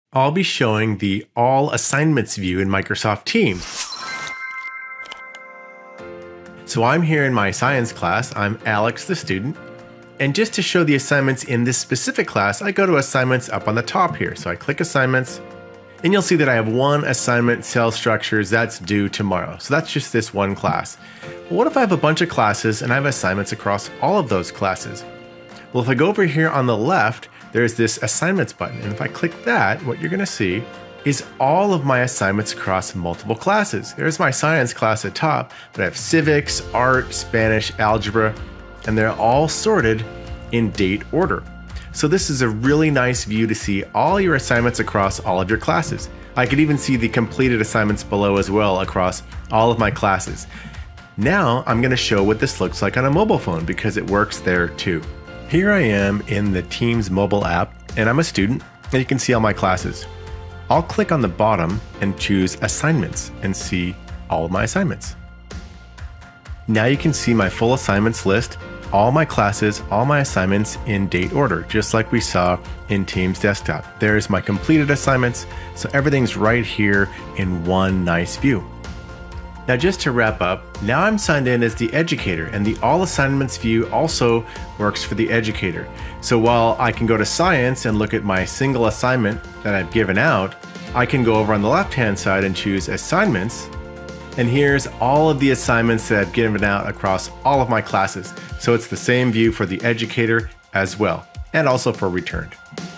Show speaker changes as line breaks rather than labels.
I'll be showing the All Assignments view in Microsoft Teams. So I'm here in my science class. I'm Alex, the student. And just to show the assignments in this specific class, I go to Assignments up on the top here. So I click Assignments, and you'll see that I have one assignment, cell structures, that's due tomorrow. So that's just this one class. Well, what if I have a bunch of classes and I have assignments across all of those classes? Well, if I go over here on the left, there's this Assignments button. And if I click that, what you're gonna see is all of my assignments across multiple classes. There's my science class at top, but I have civics, art, Spanish, algebra, and they're all sorted in date order. So this is a really nice view to see all your assignments across all of your classes. I could even see the completed assignments below as well across all of my classes. Now I'm gonna show what this looks like on a mobile phone because it works there too. Here I am in the Teams mobile app, and I'm a student, and you can see all my classes. I'll click on the bottom and choose Assignments and see all of my assignments. Now you can see my full assignments list, all my classes, all my assignments in date order, just like we saw in Teams Desktop. There's my completed assignments, so everything's right here in one nice view. Now just to wrap up, now I'm signed in as the educator, and the All Assignments view also works for the educator. So while I can go to Science and look at my single assignment that I've given out, I can go over on the left-hand side and choose Assignments, and here's all of the assignments that I've given out across all of my classes. So it's the same view for the educator as well, and also for returned.